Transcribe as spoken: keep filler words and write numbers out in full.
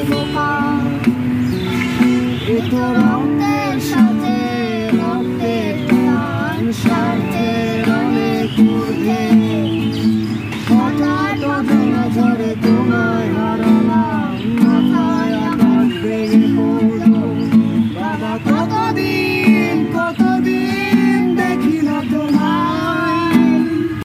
বোকা এ তো রক্তের সাথে রক্তের টান স্বার্থের অনেক ঊর্ধ্বে হঠাৎ অজানা ঝড়ে তোমায় হারালাম মাথায় আঘাত ভেঙে পড়লো বাবা কতদিন